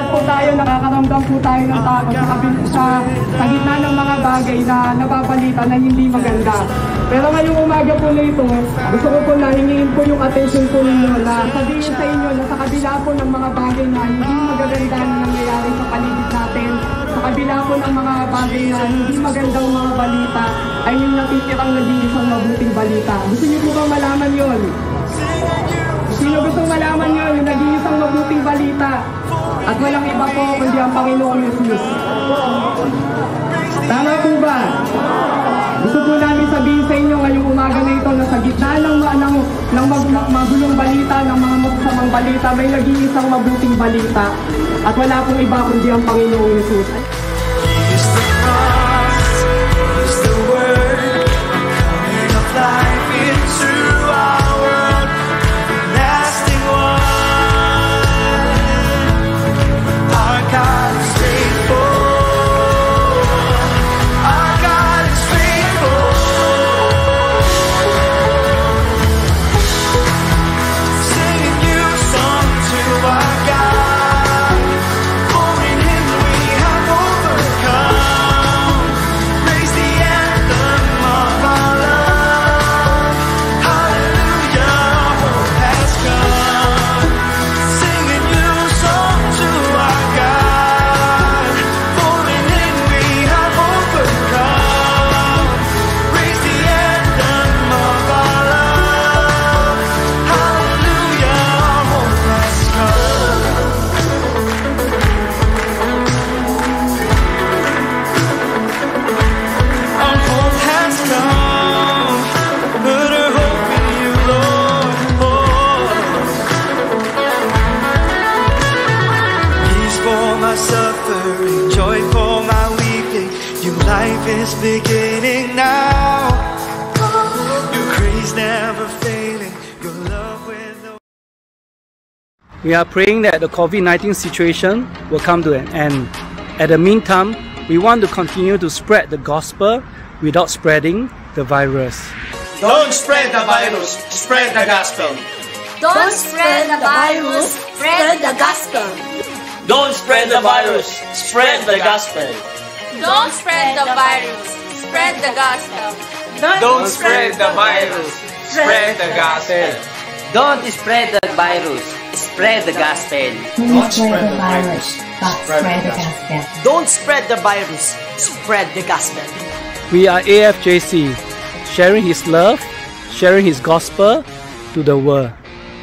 lahat po tayo nakakaramdam po tayo ng takot sa gitna ng mga bagay na nababalita na hindi maganda. Pero ngayong umaga po na ito, gusto ko po na hingin po yung attention po ninyo na sabihin sa inyo na sa kabila po ng mga bagay na hindi magaganda na nangyayari sa paligid natin, sa kabila po ng mga bagay na hindi magandang mga balita, ay may natitirang nag-iisang mabuting balita. Gusto niyo po ba malaman yon? Sino gustong malaman yun? Yung nag-iisang mabuting balita. At walang iba po kundi ang Panginoong Jesus. Tama po ba? Gusto po namin sabihin sa inyo ngayong umaga na ito na sa gitna ng magulong balita, ng mga masasamang balita, may nag-iisang mabuting balita. At wala pong iba kundi ang Panginoong Jesus. Is beginning now. Your grace never failing. Your love with no. We are praying that the COVID-19 situation will come to an end. At the meantime, we want to continue to spread the gospel without spreading the virus. Don't spread the virus, spread the gospel. Don't spread the virus, spread the gospel. Don't spread the virus, spread the gospel. Don't spread the virus, spread the gospel. Don't spread the virus, spread the gospel. Don't spread the virus, spread the gospel. Don't spread the virus, but spread the gospel. Don't spread the virus, spread the gospel. We are AFJC, sharing His love, sharing His gospel to the world.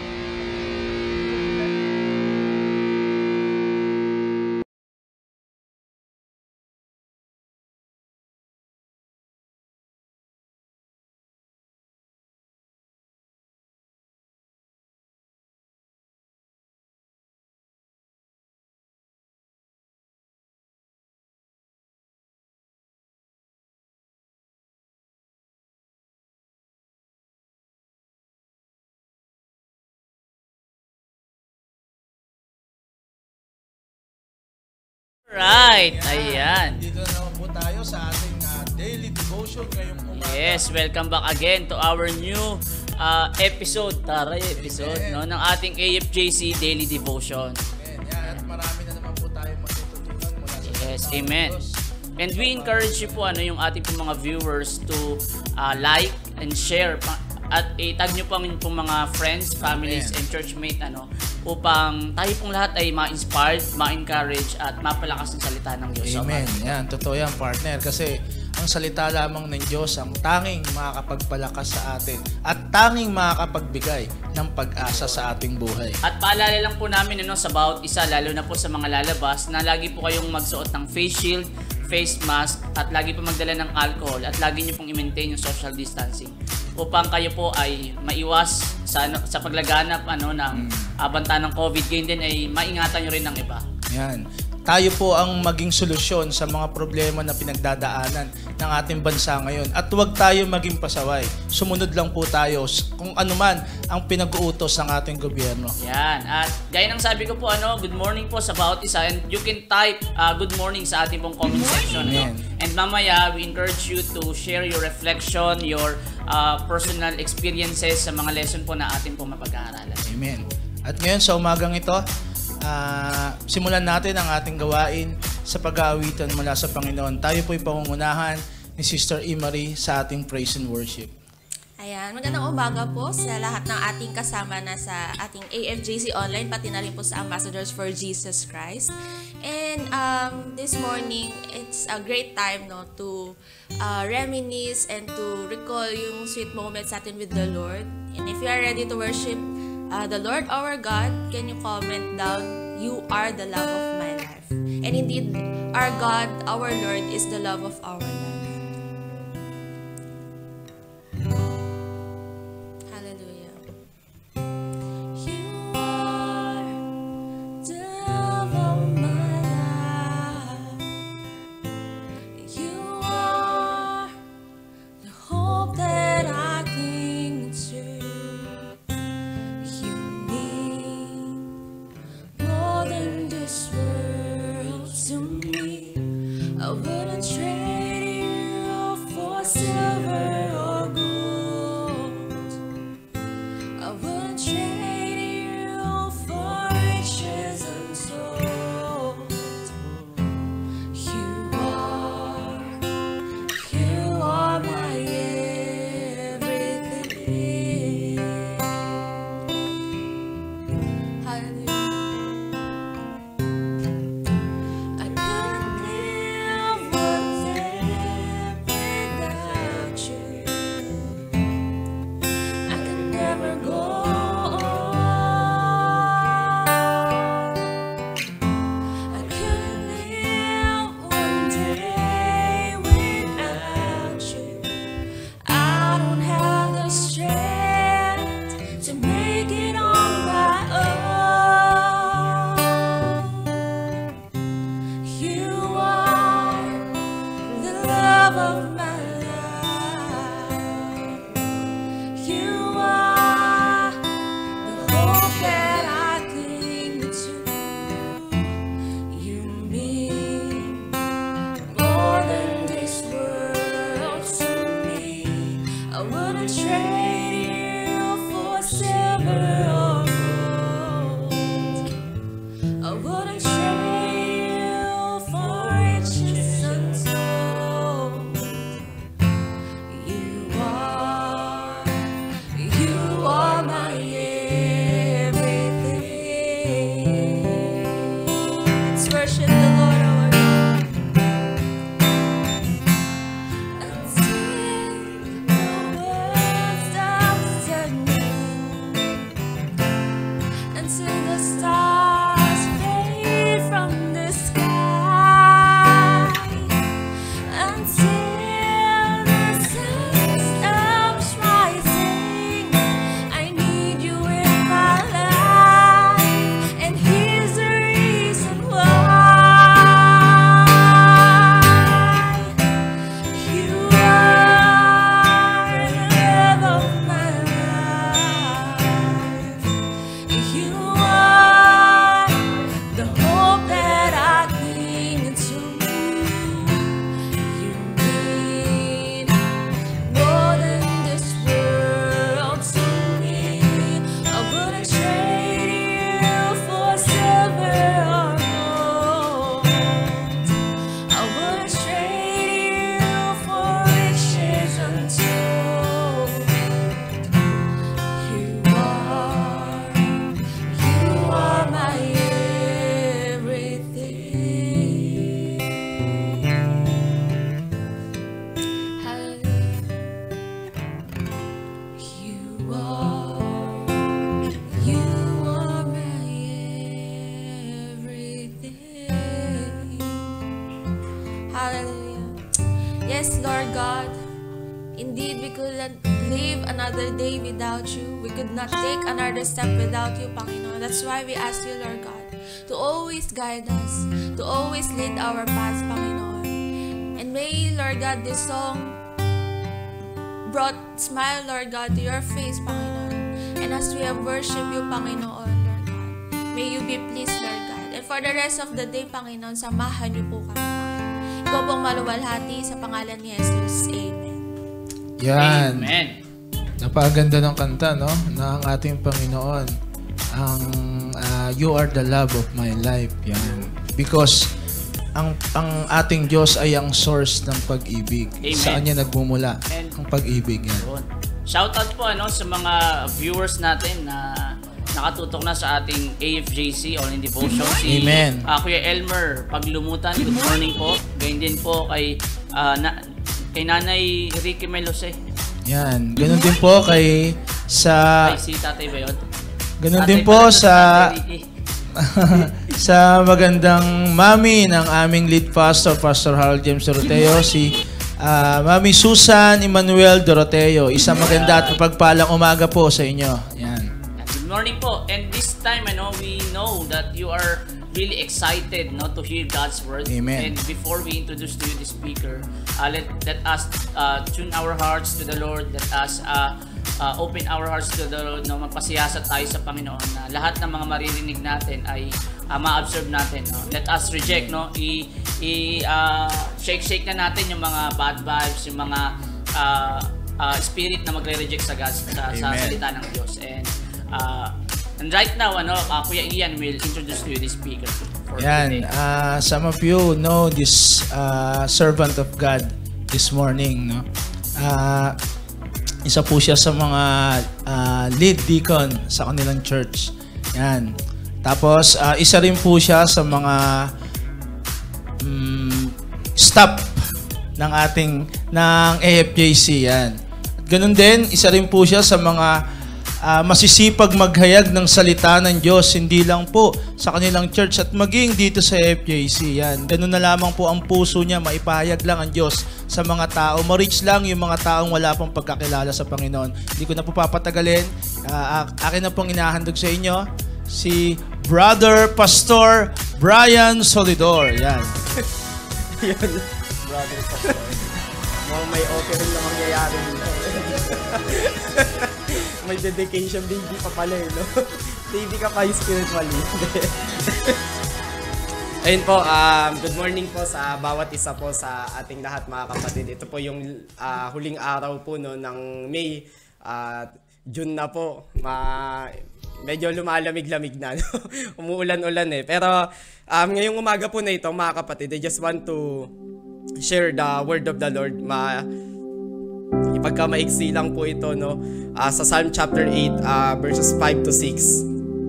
Right, ayan. Dito naman po tayo sa ating daily devotion ngayong umaga. Yes, welcome back again to our new episode, no, ng ating AFJC Daily Devotion. Amen. Yan, at marami na naman po tayo matututunan mula sa Yes, amen. And we encourage you po yung ating po mga viewers to like and share at itag nyo pong mga friends, families, and churchmate upang tayo pong lahat ay ma-inspired, ma-encourage at mapalakas ng salita ng Diyos. Amen. Yan, totoo yan, partner. Kasi ang salita lamang ng Diyos ang tanging makakapagpalakas sa atin at tanging makakapagbigay ng pag-asa sa ating buhay. At paalala lang po namin sa bawat isa, lalo na po sa mga lalabas, na lagi po kayong magsuot ng face shield, face mask, at lagi po magdala ng alcohol, at lagi nyo pong i-maintain yung social distancing upang kayo po ay maiwas sa paglaganap ng banta ng COVID. Gain din ay maingatan nyo rin ng iba. Yan. Tayo po ang maging solusyon sa mga problema na pinagdadaanan ng ating bansa ngayon. At huwag tayo maging pasaway. Sumunod lang po tayo kung ano man ang pinag-uutos ng ating gobyerno. Yan. At gaya ng sabi ko po, good morning po sa bawat isa. And you can type good morning sa ating pong comment section. And mamaya, we encourage you to share your reflection, your personal experiences sa mga lesson po na ating pong mapag-aaralan. Amen. At ngayon sa umagang ito, simulan natin ang ating gawain sa pag-aawitan mula sa Panginoon. Tayo po'y pangungunahan ni Sister Imari sa ating praise and worship. Ayan, magandang umaga po sa lahat ng ating kasama na sa ating AFJC Online, pati na rin po sa Ambassadors for Jesus Christ. And this morning, it's a great time to reminisce and to recall yung sweet moments natin with the Lord. And if you are ready to worship the Lord our God, can you comment down, "You are the love of my life." And indeed, our God, our Lord, is the love of our life. Yes, Lord God, indeed we couldn't live another day without you. We could not take another step without you, Panginoon. That's why we ask you, Lord God, to always guide us, to always lead our paths, Panginoon. And may, Lord God, this song brought smile, Lord God, to your face, Panginoon. And as we have worshiped you, Panginoon, Lord God, may you be pleased, Lord God. And for the rest of the day, Panginoon, samahan niyo po kami, Panginoon. Ikaw pong maluwalhati sa pangalan ni Jesus. Amen. Yan. Amen. Napakaganda ng kanta, no? Na ang ating Panginoon You are the love of my life. Yan. Because ang ating Diyos ay ang source ng pag-ibig. Amen. Saan niya nagmumula ang pag-ibig yan? Shoutout po sa mga viewers natin na nakatutok na sa ating AFJC Online Devotion. Amen. Kuya Elmer Paglumutan, good morning po. Gayun din po kay Nanay Ricky Melose. Yan. Ganun din po kay si Tatay ba yun? Ganun din po sa sa magandang mami ng aming lead pastor, Pastor Harold James Doroteo, si Mami Susan Emmanuel Doroteo. Isang maganda at pagpalang umaga po sa inyo. Yan. Good morning po. And this time, we know that you are really excited to hear God's word. Amen. And before we introduce to you the speaker, let us tune our hearts to the Lord. Let us open our hearts to the Lord, magpasiyasat tayo sa Panginoon na lahat ng mga maririnig natin ay ma-absorb natin. Let us reject, shake na natin yung mga bad vibes, yung mga spirit na magre-reject sa salita ng Diyos. And right now, Kuya Ian will introduce to you the speaker for today. Some of you know this servant of God this morning, no? Isa po siya sa mga lead deacon sa kanilang church. Yan. Tapos, isa rin po siya sa mga staff ng AFJC. Yan. Ganun din, isa rin po siya sa mga masisipag maghayag ng salita ng Diyos, hindi lang po sa kanilang church at maging dito sa FJC. Yan. Ganun na lamang po ang puso niya, maipahayag lang ang Diyos sa mga tao. Ma-reach lang yung mga taong wala pang pagkakilala sa Panginoon. Hindi ko na po papatagalin. Akin na pong inahandog sa inyo, si Brother Pastor Brian Solidor. Yan. Yan. Brother Pastor. May okay rin na mangyayari nila. May dedication baby pa pala no? Baby ka pa spiritually. Ayun po, good morning po sa bawat isa po sa ating lahat mga kapatid. Ito po yung huling araw po ng May. June na po. Medyo lumalamig-lamig na. Umuulan-ulan Pero ngayong umaga po na ito mga kapatid, I just want to share the word of the Lord. Ipagka maiksi lang po ito sa Psalm chapter 8 verses 5 to 6.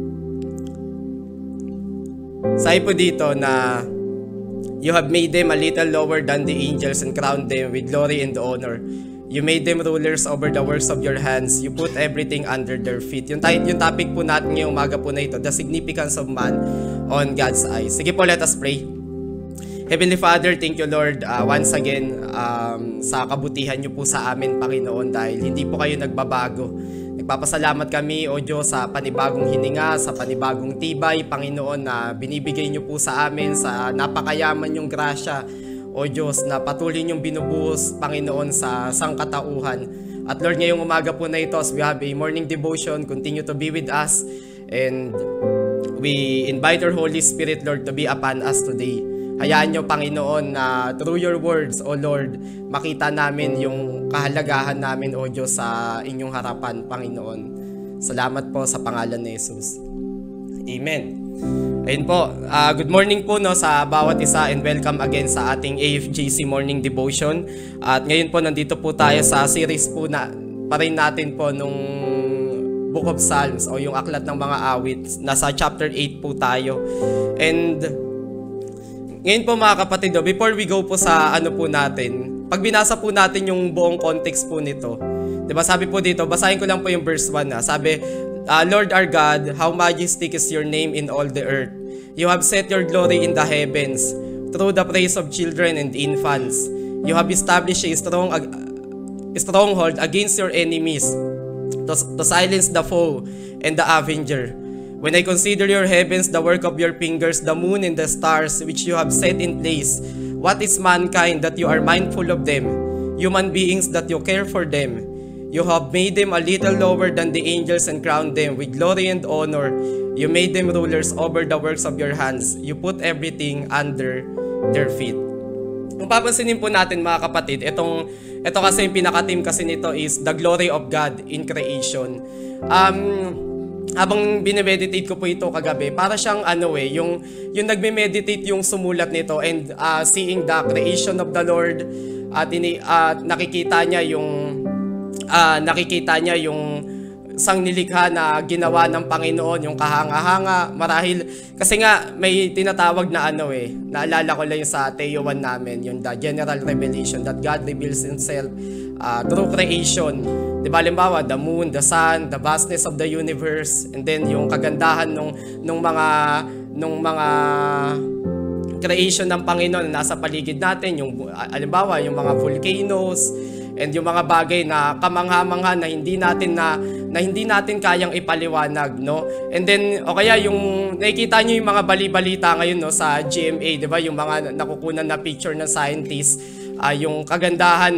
Sabi po dito na you have made them a little lower than the angels and crowned them with glory and honor. You made them rulers over the works of your hands. You put everything under their feet. Yung topic po natin ngayong umaga po na ito, the significance of man on God's eyes. Sige po, let us pray. Heavenly Father, thank you Lord once again sa kabutihan niyo po sa amin, Panginoon, dahil hindi po kayo nagbabago. Nagpapasalamat kami, O Diyos, sa panibagong hininga, sa panibagong tibay, Panginoon, na binibigay niyo po sa amin sa napakayaman yung grasya, O Diyos, na patuloy niyong binubuhos, Panginoon, sa sangkatauhan. At Lord, ngayong umaga po na ito, as we have a morning devotion, continue to be with us, and we invite your Holy Spirit, Lord, to be upon us today. Hayaan niyo, Panginoon, na through your words, O Lord, makita namin yung kahalagahan namin, O Diyos, sa inyong harapan, Panginoon. Salamat po sa pangalan ni Jesus. Amen. Ayun po, good morning po sa bawat isa and welcome again sa ating AFJC Morning Devotion. At ngayon po, nandito po tayo sa series po pa rin natin po nung Book of Psalms o yung Aklat ng Mga Awit. Nasa chapter 8 po tayo. And ngayon po mga kapatid, before we go po sa po natin, pag binasa po natin yung buong context po nito, diba sabi po dito, basahin ko lang po yung verse 1 Sabi, Lord our God, how majestic is your name in all the earth. You have set your glory in the heavens, through the praise of children and infants. You have established a stronghold against your enemies, to silence the foe and the avenger. When I consider your heavens, the work of your fingers, the moon and the stars which you have set in place, what is mankind that you are mindful of them, human beings that you care for them? You have made them a little lower than the angels and crowned them with glory and honor. You made them rulers over the works of your hands. You put everything under their feet. Kung papansinin po natin mga kapatid, ito kasi yung pinaka-theme kasi nito is the glory of God in creation. habang binemeditate ko po ito kagabi, para siyang yung nagme-meditate yung sumulat nito and seeing the creation of the Lord at nakikita niya yung sang nilikha na ginawa ng Panginoon, yung kahanga-hanga, marahil kasi nga may tinatawag na naalala ko lang yung sa Teo 1 namin, yung the general revelation that God reveals himself through creation. Diba, halimbawa, the moon, the sun, the vastness of the universe, and then yung kagandahan nung mga creation ng Panginoon na nasa paligid natin, yung halimbawa, yung mga volcanoes, and yung mga bagay na kamangha-mangha na hindi natin kayang ipaliwanag, no? And then o kaya yung nakikita niyo yung mga bali-balita ngayon, no, sa GMA, 'di ba? Yung mga nakukunan na picture ng scientists, yung kagandahan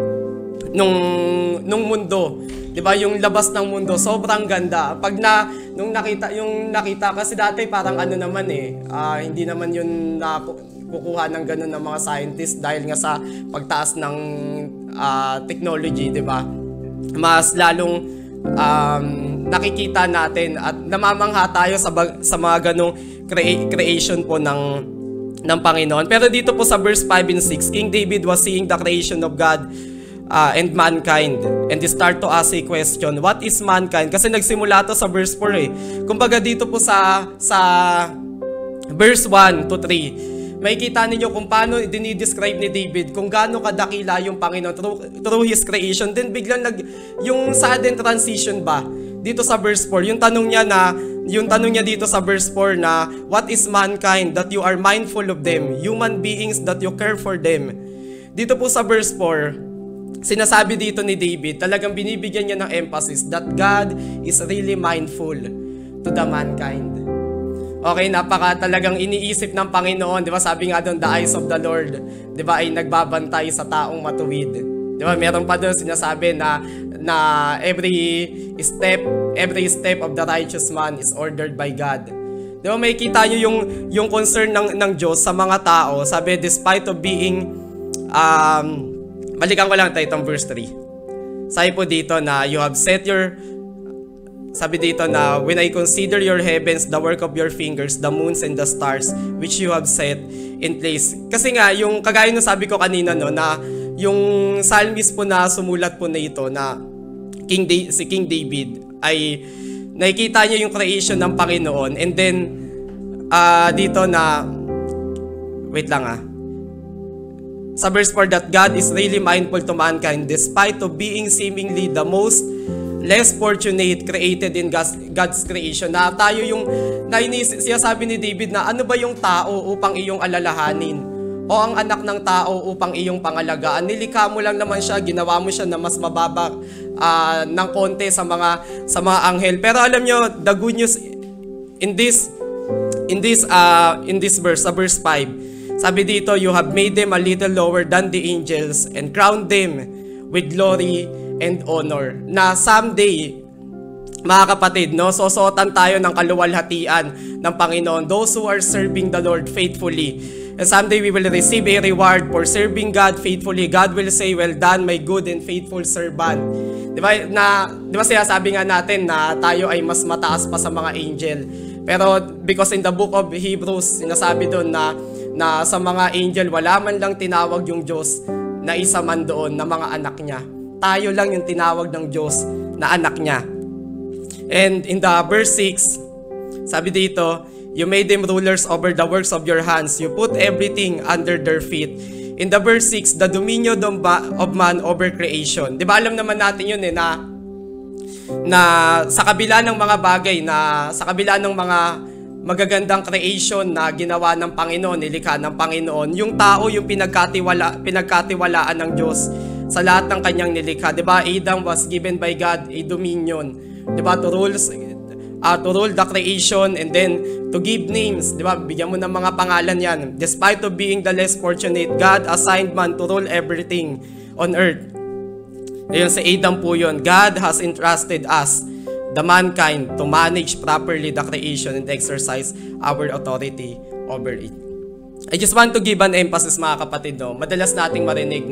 nung mundo, 'di ba? Yung labas ng mundo, sobrang ganda. Pag nung nakita kasi dati parang hindi naman yun kukuha ng ganun ng mga scientists dahil nga sa pagtaas ng technology, 'di ba? Mas lalong nakikita natin at namamangha tayo sa mga ganung creation po ng Panginoon. Pero dito po sa verse 5 and 6, King David was seeing the creation of God and mankind, and they start to ask a question, what is mankind? Kasi nagsimula to sa verse 4 Kumbaga dito po sa verse 1 to 3, makikita ninyo kung paano dinidescribe ni David kung gaano kadakila yung Panginoon through His creation. Then biglang yung sudden transition ba dito sa verse 4, yung tanong niya dito sa verse 4 na, what is mankind that you are mindful of them, human beings that you care for them. Dito po sa verse 4, sinasabi dito ni David, talagang binibigyan niya ng emphasis that God is really mindful to the mankind. Okay, talagang iniisip ng Panginoon, 'di ba? Sabi nga doon, the eyes of the Lord, 'di ba, ay nagbabantay sa taong matuwid. 'Di ba? Meron pa doon sinasabi na every step of the righteous man is ordered by God. 'Di ba? Makikita niyo yung concern ng Diyos sa mga tao. Sabi, despite of being balikan ko lang tayo itong verse 3. Sabi po dito na sabi dito na, when I consider your heavens, the work of your fingers, the moons and the stars, which you have set in place. Kasi nga, yung kagaya ng sabi ko kanina, no, na yung psalmist po na sumulat po na ito, na si King David, ay nakikita niya yung creation ng Panginoon. And then, dito na, wait lang sa verse 4, that God is really mindful to mankind despite of being seemingly the most less fortunate created in God's creation. Na tayo siya sabi ni David na, ano ba yung tao upang iyong alalahanin? O ang anak ng tao upang iyong pangalagaan? Nilikha mo lang naman siya, ginawa mo siya na mas mababa ng konti sa mga anghel. Pero alam nyo, the good news in this verse, sa verse 5, sabi dito, you have made them a little lower than the angels and crowned them with glory and honor. Na someday, mga kapatid, no, sosotan tayo ng kaluwalhatian ng Panginoon, those who are serving the Lord faithfully. And someday we will receive a reward for serving God faithfully. God will say, well done, my good and faithful servant. Di ba sinasabi nga natin na tayo ay mas mataas pa sa mga angel. Pero because in the book of Hebrews, sinasabi doon na sa mga angel, wala man lang tinawag yung Diyos na isa man doon na mga anak niya. Tayo lang yung tinawag ng Diyos na anak niya. And in the verse 6, sabi dito, you made them rulers over the works of your hands. You put everything under their feet. In the verse 6, the dominion of man over creation. Di ba alam naman natin yun na sa kabila ng mga bagay, sa kabila ng mga magagandang creation na ginawa ng Panginoon, nilikha ng Panginoon, yung tao yung pinagkatiwalaan ng Diyos sa lahat ng kanyang nilikha. Diba? Adam was given by God a dominion. Diba? To rule the creation and then to give names. Diba? Bigyan mo ng mga pangalan yan. Despite of being the less fortunate, God assigned man to rule everything on earth. Ayun, sa Adam po yun. God has entrusted us, the mankind, to manage properly the creation and exercise our authority over it. I just want to give an emphasis, mga kapatid, no? Madalas nating marinig na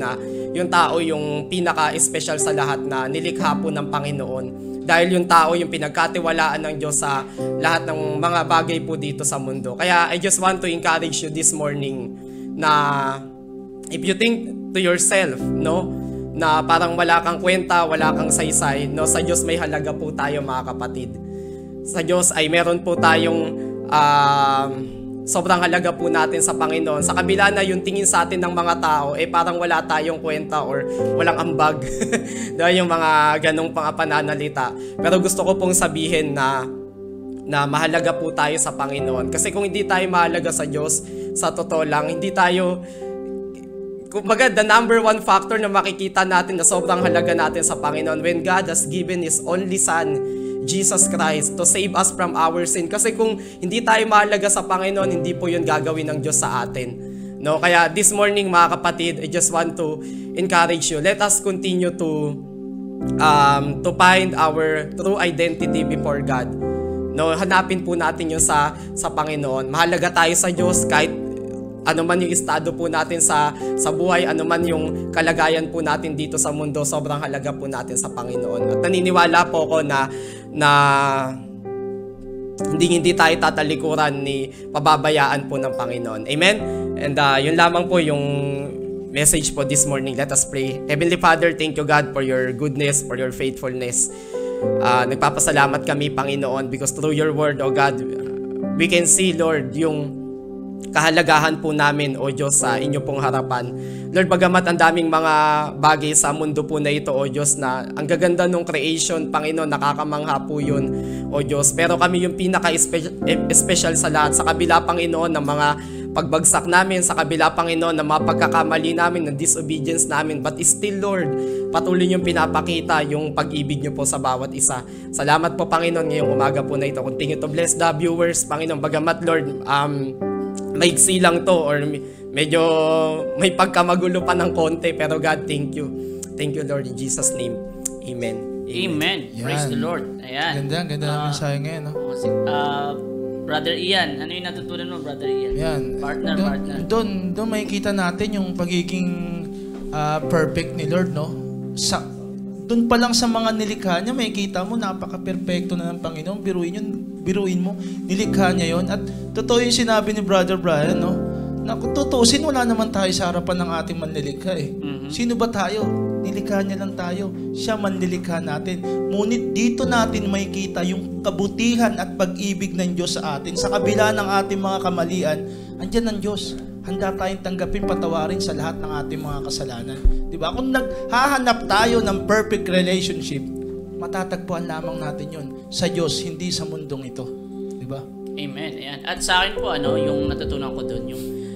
yung tao yung pinaka-special sa lahat na nilikha po ng Panginoon. Dahil yung tao yung pinagkatiwalaan ng Diyos sa lahat ng mga bagay po dito sa mundo. Kaya I just want to encourage you this morning na if you think to yourself, no, na parang wala kang kwenta, wala kang saysay, no, sa Diyos may halaga po tayo mga kapatid. Sa Diyos ay meron po tayong sobrang halaga po natin sa Panginoon. Sa kabila na yung tingin sa atin ng mga tao, parang wala tayong kwenta or walang ambag. Dahil yung mga ganong pananalita. Pero gusto ko pong sabihin na mahalaga po tayo sa Panginoon. Kasi kung hindi tayo mahalaga sa Diyos, sa totoo lang, hindi tayo, kumbaga, the number one factor na makikita natin na sobrang halaga natin sa Panginoon when God has given His only Son, Jesus Christ, to save us from our sin. Kasi kung hindi tayo mahalaga sa Panginoon, hindi po yun gagawin ng Diyos sa atin. No? Kaya this morning mga kapatid, I just want to encourage you. Let us continue to find our true identity before God. No, hanapin po natin yun sa Panginoon. Mahalaga tayo sa Diyos kahit ano man yung estado po natin sa buhay, ano man yung kalagayan po natin dito sa mundo, sobrang halaga po natin sa Panginoon. At naniniwala po ako na hindi tayo tatalikuran ni pababayaan po ng Panginoon. Amen? And yun lamang po yung message po this morning. Let us pray. Heavenly Father, thank you God for your goodness, for your faithfulness. Nagpapasalamat kami, Panginoon, because through your word, O God, we can see, Lord, yung kahalagahan po namin, O Diyos, sa inyo pong harapan. Lord, bagamat ang daming mga bagay sa mundo po na ito, O Diyos, na ang gaganda ng creation, Panginoon, nakakamangha po yun, O Diyos. Pero kami yung pinaka-special sa lahat. Sa kabila, Panginoon, ng mga pagbagsak namin, sa kabila, Panginoon, ng mga pagkakamali namin, ng disobedience namin, but still, Lord, patuloy niyong pinapakita yung pag-ibig niyo po sa bawat isa. Salamat po, Panginoon, ngayong umaga po na ito. Continue to bless the viewers, Panginoon. Bagamat, Lord, maigsi lang to or medyo may pagkamagulo pa ng konti, pero God, thank you. Thank you, Lord, in Jesus' name. Amen. Amen. Praise the Lord. Ayan. Ganda namin sa'yo ngayon. No? Brother Ian, ano yung natutunan mo, Brother Ian? Yan. Partner. Doon makikita natin yung pagiging perfect ni Lord, no? Doon pa lang sa mga nilikha niya, makikita mo, napaka-perfecto na ng Panginoon. Biruin mo, nilikha niya yon. At totoo yung sinabi ni Brother Brian, no? Na kung tutusin, wala naman tayo sa harapan ng ating manlilikha eh. Sino ba tayo? Nilikha niya lang tayo. Siya manlilikha natin. Ngunit dito natin makikita yung kabutihan at pag-ibig ng Diyos sa atin. Sa kabila ng ating mga kamalian, andyan ang Diyos. Handa tayong tanggapin, patawarin sa lahat ng ating mga kasalanan. Diba? Kung naghahanap tayo ng perfect relationship, matatagpuan lamang natin yon sa Diyos, hindi sa mundong ito. Diba? Amen. Ayan. At sa akin po, yung natutunan ko doon,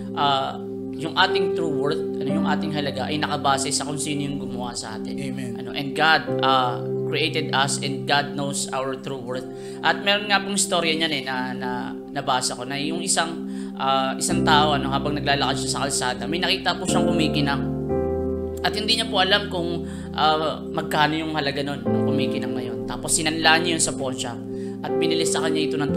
yung ating true worth, yung ating halaga ay nakabase sa kung sino yung gumawa sa atin. Amen. And God created us and God knows our true worth. At meron nga pong storya niyan na nabasa ko na yung isang tao habang naglalakad siya sa kalsada, may nakita po siyang kumikinang. At hindi niya po alam kung magkano yung halaga nun nung kumikinang na yun. Tapos sinanla niya yun sa pawn shop at binili sa kanya ito ng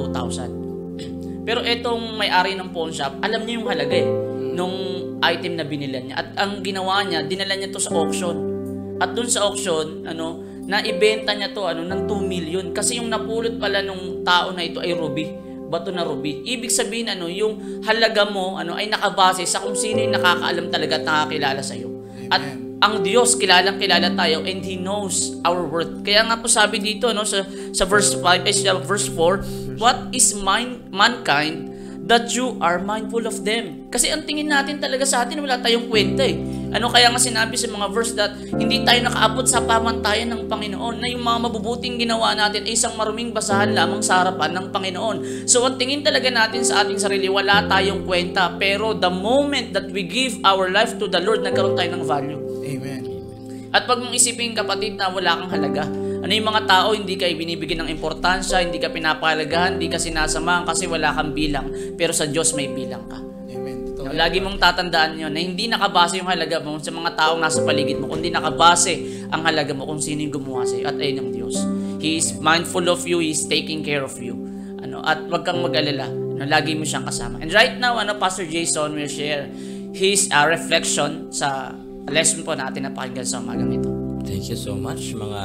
2,000. Pero etong may-ari ng pawn shop, alam niya yung halaga nung item na binilan niya. At ang ginawa niya, dinala niya to sa auction. At dun sa auction, naibenta niya to ng 2 million. Kasi yung napulot pala nung tao na ito ay ruby. Bato na ruby. Ibig sabihin, yung halaga mo ay nakabase sa kung sino yung nakakaalam talaga at nakakilala sa'yo. At ang Diyos, kilalang-kilala tayo and He knows our worth. Kaya nga po sabi dito sa verse 5, verse 4, what is mankind that you are mindful of them? Kasi ang tingin natin talaga sa atin, wala tayong kwenta kaya nga sinabi sa mga verse that hindi tayo nakaabot sa pamantayan ng Panginoon, na yung mga mabubuting ginawa natin ay isang maruming basahan lamang sa harapan ng Panginoon. So ang tingin talaga natin sa ating sarili, wala tayong kwenta. Pero the moment that we give our life to the Lord, nagkaroon tayo ng value. Amen. At pag mong isipin, kapatid, na wala kang halaga, yung mga tao, hindi ka binibigyan ng importansya, hindi ka pinapahalagahan, hindi ka sinasamahan kasi wala kang bilang. Pero sa Diyos may bilang ka. Amen. Lagi mong tatandaan yun na hindi nakabase yung halaga mo sa mga taong nasa paligid mo, kundi nakabase ang halaga mo kung sino yung gumawa sa'yo. At ayun ang Diyos. He is mindful of you, He is taking care of you. At wag kang mag-alala. Lagi mo siyang kasama. And right now, Pastor Jason will share his reflection sa lesson po natin napakinggan sa umagang ito. Thank you so much mga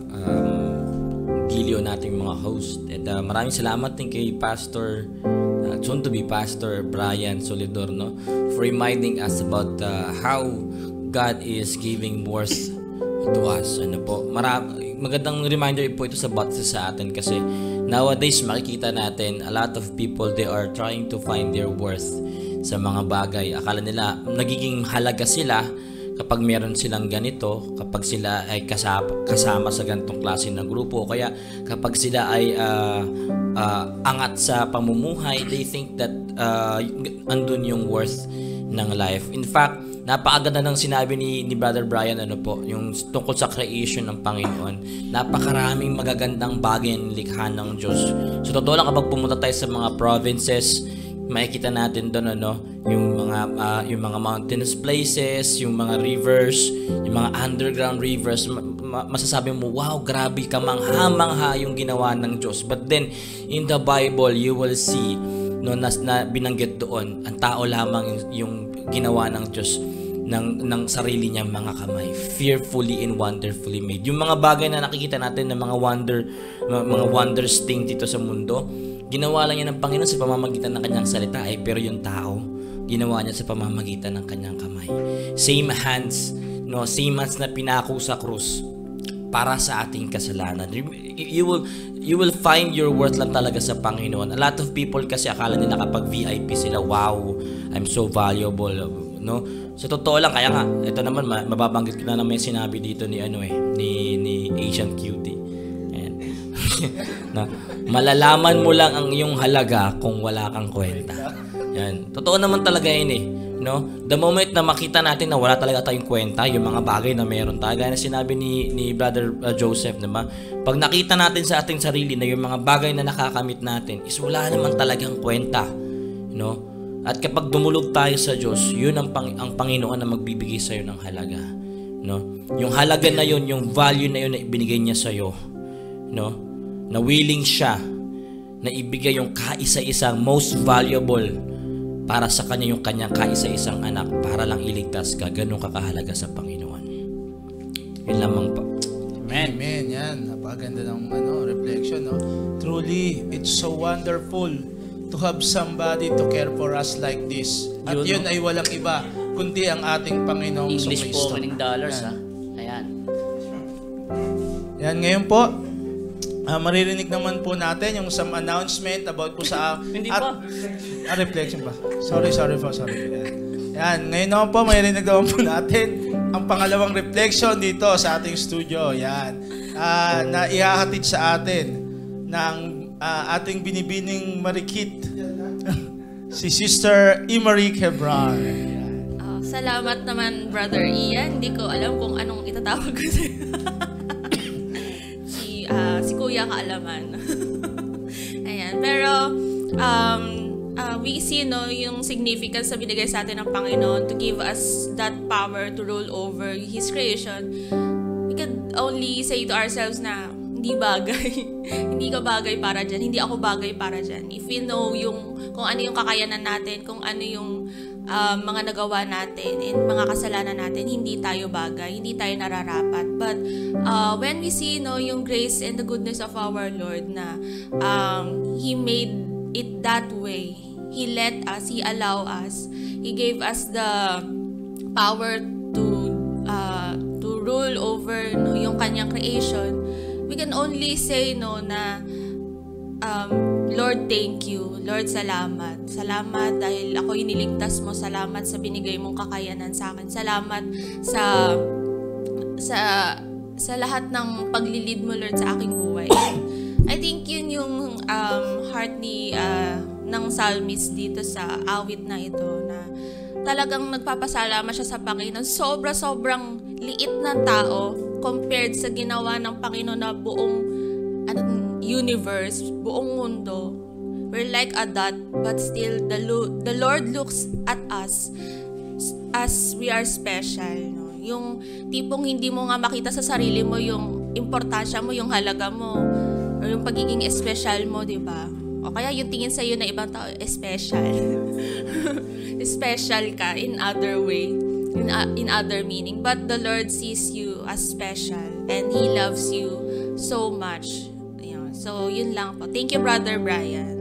giliw nating mga host. At maraming salamat din kay Pastor, soon to be Pastor Brian Solidor, no, for reminding us about how God is giving worth to us. Ano po, magandang reminder po ito sa atin kasi nowadays makikita natin a lot of people, they are trying to find their worth sa mga bagay. Akala nila nagiging halaga sila kapag meron silang ganito, kapag sila ay kasama sa ganitong klase ng grupo, kaya kapag sila ay angat sa pamumuhay, they think that andun yung worth ng life. In fact, napakaganda ng sinabi ni Brother Brian, ano po, yung tungkol sa creation ng Panginoon. Napakaraming magagandang bagay ng likha ng Diyos. So totoo lang, kapag pumunta tayo sa mga provinces, makikita natin doon yung mga mountainous places, yung mga rivers, yung mga underground rivers. Masasabi mo, wow, grabe, kamangha-mangha yung ginawa ng Diyos. But then in the Bible, you will see na binanggit doon, ang tao lamang yung ginawa ng Diyos ng sarili niyang mga kamay, fearfully and wonderfully made. Yung mga bagay na nakikita natin ng mga wonders thing dito sa mundo, ginawa lang niya ng Panginoon sa pamamagitan ng kanyang salita, pero yung tao, ginawa niya sa pamamagitan ng kanyang kamay. Same hands na pinako sa krus para sa ating kasalanan. You will find your worth lang talaga sa Panginoon. A lot of people kasi akala nila kapag VIP sila, wow, I'm so valuable, no? So totoo lang, kaya nga ito naman mababanggit ko na naman yung sinabi dito ni Asian Cutie. Ayan. Na malalaman mo lang ang iyong halaga kung wala kang kwenta. Yan. Totoo naman talaga yun no? The moment na makita natin na wala talaga tayong kwenta, yung mga bagay na meron tayo, gaya na sinabi ni Brother Joseph, diba? Pag nakita natin sa ating sarili na yung mga bagay na nakakamit natin is wala naman talagang kwenta, no? At kapag dumulog tayo sa Diyos, yun ang Panginoon na magbibigay sa iyo ng halaga, no? Yung halaga na yun, yung value na yun na ibinigay niya sa iyo, no? Na willing siya na ibigay yung kaisa-isang most valuable para sa kanya, yung kanyang kaisa-isang anak, para lang iligtas ka. Ganun kakahalaga sa Panginoon. Yun lamang po. Amen. Amen. Yan. Napakaganda ng reflection, no? Truly, it's so wonderful to have somebody to care for us like this. At yun ay walang iba kundi ang ating Panginoong English Kristo. po, meaning dollars, ha? Ayan. Yan, ngayon po, maririnig naman po natin yung some announcement about po sa... Hindi pa. Reflection pa. Sorry. Yan, ngayon naman po, maririnig naman po natin ang pangalawang reflection dito sa ating studio. Yan. Na ihahatid sa atin ng ating binibining marikit, si Sister Imari Hebron. Salamat naman, Brother Ian. Hindi ko alam kung anong itatawag ko sa'yo. Si Kuya Kaalaman. Ayan. Pero, we see yung significance na binigay sa atin ng Panginoon to give us that power to rule over His creation. We could only say to ourselves na hindi bagay. Hindi ka bagay para dyan. Hindi ako bagay para dyan. If we know kung ano yung kakayanan natin, kung ano yung mga nagawa natin and mga kasalanan natin, hindi tayo bagay, hindi tayo nararapat. But when we see yung grace and the goodness of our Lord na He made it that way, He let us, He allow us, He gave us the power to rule over yung kanyang creation, we can only say na Lord, thank you. Lord, salamat. Salamat dahil ako iniligtas mo. Salamat sa binigay mong kakayanan sa akin. Salamat sa lahat ng paglilid mo, Lord, sa aking buhay. I think yun yung heart ng psalmist dito sa awit na ito, na talagang nagpapasalamat siya sa Panginoon. Sobrang liit ng tao compared sa ginawa ng Panginoon na buong universe, buong mundo. We're like a dot, but still the Lord looks at us as we are special. No? Yung tipong hindi mo nga makita sa sarili mo yung importansya mo, yung halaga mo, or yung pagiging special mo, di ba? O kaya yung tingin sa iyo na ibang tao, special. Special ka in other way. in other meaning, but the Lord sees you as special and He loves you so much. So, yun lang po. Thank you, Brother Brian.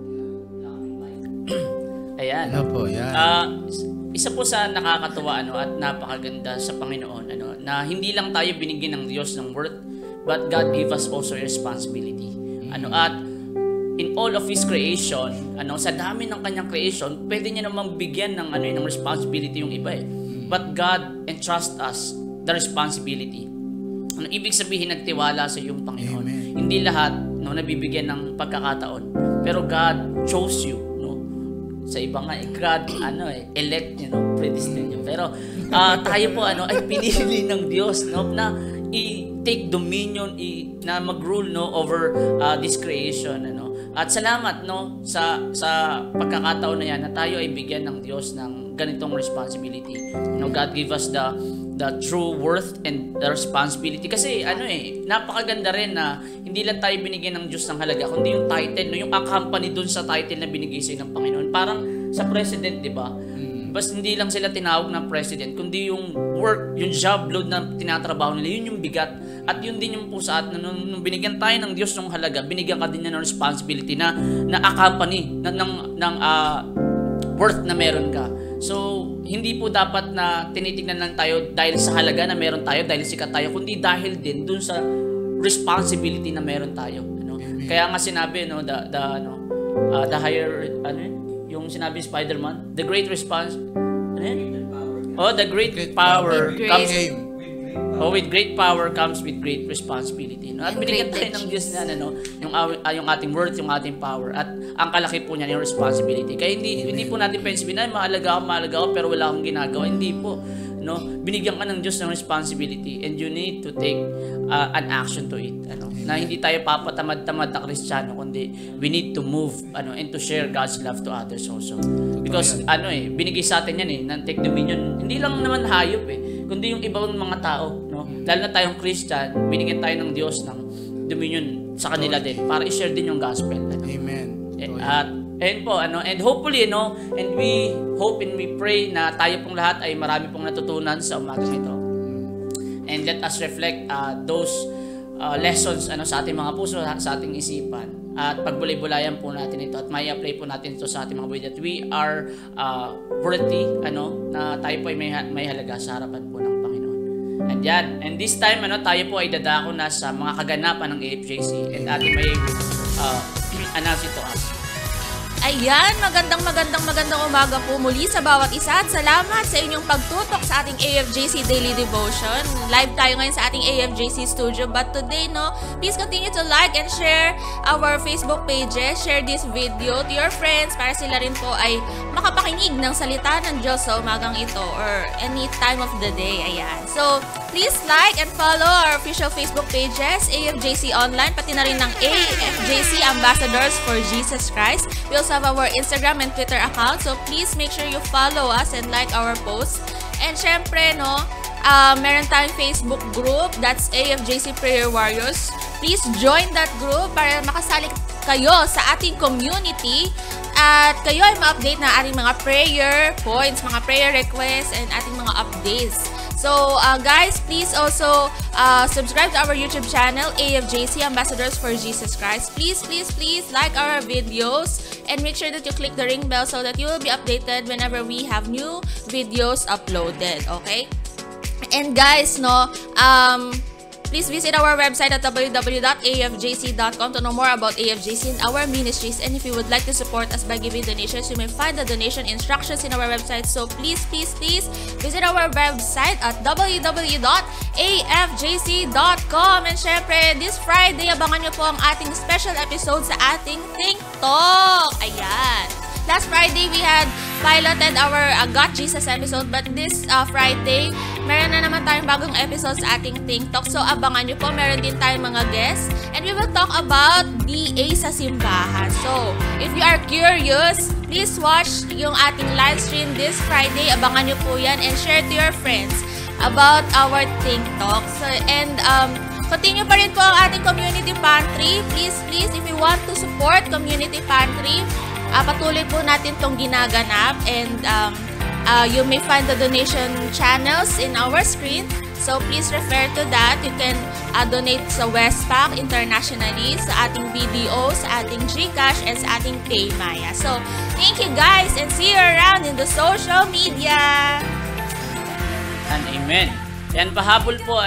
Ayan. Ano po, yan. Isa po sa nakakatuwa at napakaganda sa Panginoon na hindi lang tayo binigyan ng Diyos ng worth, but God gave us also responsibility. At in all of His creation, sa dami ng kanyang creation, pwede niya namang bigyan ng ng responsibility yung iba . But God entrust us the responsibility. Ibig sabihin, nagtiwala sa iyong Panginoon. Amen. Hindi lahat nabibigyan ng pagkakataon, pero God chose you. Sa iba nga, God, elect, predestined nyo. Pero tayo po, ay pinili ng Diyos, na i-take dominion, na mag-rule, over this creation, At salamat, sa pagkakataon na yan, na tayo ay bigyan ng Diyos ng ganitong responsibility. God give us the true worth and the responsibility. Kasi, napakaganda rin na hindi lang tayo binigyan ng Diyos ng halaga, kundi yung title, yung accompany dun sa title na binigay sa'yo ng Panginoon. Parang sa president, di ba? Basta hindi lang sila tinawag ng president, kundi yung work, yung job load na tinatrabaho nila, yun yung bigat. At yun din yung po sa atin, nung binigyan tayo ng Diyos ng halaga, binigyan ka din niya ng responsibility na accompany ng worth na meron ka. So, hindi po dapat na tinitignan lang tayo dahil sa halaga na meron tayo, dahil sikat tayo, kundi dahil din dun sa responsibility na meron tayo. Kaya nga sinabi, the higher, yung sinabi Spider-Man, the great response, the great power comes with great power comes with great responsibility. At binigyan tayo ng Diyos na yung ating worth, yung ating power, at ang kalaki po niya yung responsibility. Kaya hindi po natin pensibin na mahalaga ako pero wala akong ginagawa. Hindi po. Binigyan ka ng Diyos ng responsibility, and you need to take an action to it. Na hindi tayo papatamad-tamad na Kristiyano, kundi we need to move and to share God's love to others also. Because binigay sa atin yan ng take dominion. Hindi lang naman hayop kundi yung ibang mga tao, Lalo na tayong Christian, binigyan tayo ng Diyos ng dominion sa kanila din para i-share din yung gospel. Amen. And po, and hopefully, and we hope and we pray na tayo pong lahat ay marami pong natutunan sa umagang ito. And let us reflect those lessons sa ating mga puso, sa ating isipan. At pagbulay-bulayan po natin ito at may apply po natin ito sa ating mga buhay that we are worthy, na tayo po ay may halaga sa harapan po ng Panginoon. And yan, and this time, tayo po ay dadako na sa mga kaganapan ng AFJC, and ating may announce it to us. Ayan, magandang umaga po muli sa bawat isa, at salamat sa inyong pagtutok sa ating AFJC Daily Devotion. Live tayo ngayon sa ating AFJC studio, but today, please continue to like and share our Facebook pages. Share this video to your friends para sila rin po ay makapakinig ng salita ng Diyos sa umagang ito or any time of the day. Ayan. So, please like and follow our official Facebook pages, AFJC Online, pati na rin ng AFJC Ambassadors for Jesus Christ. We also have our Instagram and Twitter account, so please make sure you follow us and like our posts. And syempre, meron tayong Facebook group, that's AFJC Prayer Warriors. Please join that group para makasali kayo sa ating community at kayo ay ma-update na ating mga prayer points, mga prayer requests, and ating mga updates. So, guys, please also subscribe to our YouTube channel, AFJC Ambassadors for Jesus Christ. Please like our videos and make sure that you click the ring bell so that you will be updated whenever we have new videos uploaded, okay? And guys, please visit our website at www.afjc.com to know more about AFJC and our ministries. And if you would like to support us by giving donations, you may find the donation instructions in our website. So please visit our website at www.afjc.com. And syempre, this Friday, abangan nyo po ang ating special episode sa ating Think Talk. Ayan. Last Friday, we had piloted our Got Jesus episode, but this Friday, meron na naman tayong bagong episode sa ating Think Talk. So, abangan nyo po. Meron din tayong mga guests. And we will talk about DA sa simbahan. So, if you are curious, please watch yung ating live stream this Friday. Abangan nyo po yan and share to your friends about our Think Talk. So, and continue pa rin po ang ating Community Pantry. Please, if you want to support Community Pantry, patuloy po natin itong ginaganap, and You may find the donation channels in our screen. So please refer to that. You can donate sa Westpac internationally, sa ating BDO, sa ating GCash, and sa ating PayMaya. So thank you guys and see you around in the social media. And amen. Yan pahabol po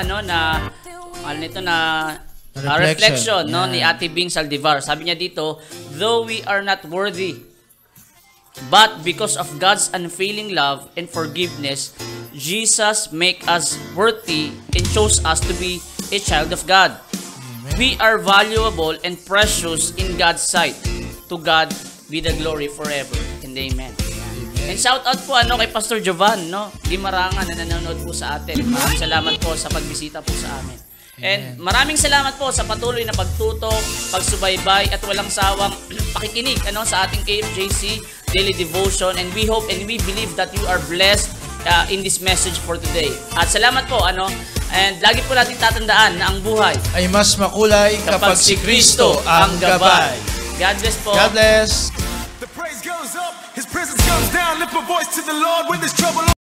reflection no ni Ate Bing Saldivar. Sabi niya dito, though we are not worthy, but because of God's unfailing love and forgiveness, Jesus make us worthy and chose us to be a child of God. Amen. We are valuable and precious in God's sight. To God be the glory forever. And amen. And shout out po kay Pastor Jovan, no? Limarangan na nanonood po sa atin. Maraming salamat po sa pagbisita po sa amin. And maraming salamat po sa patuloy na pagtutok, pagsubaybay at walang sawang pakikinig sa ating KFJC Daily Devotion, and we hope and we believe that you are blessed in this message for today. At salamat po and lagi po natin tatandaan na ang buhay ay mas makulay kapag si Kristo ang gabay. God bless po. God bless. The praise goes up, His presence comes down. Lift my voice to the Lord when there's trouble.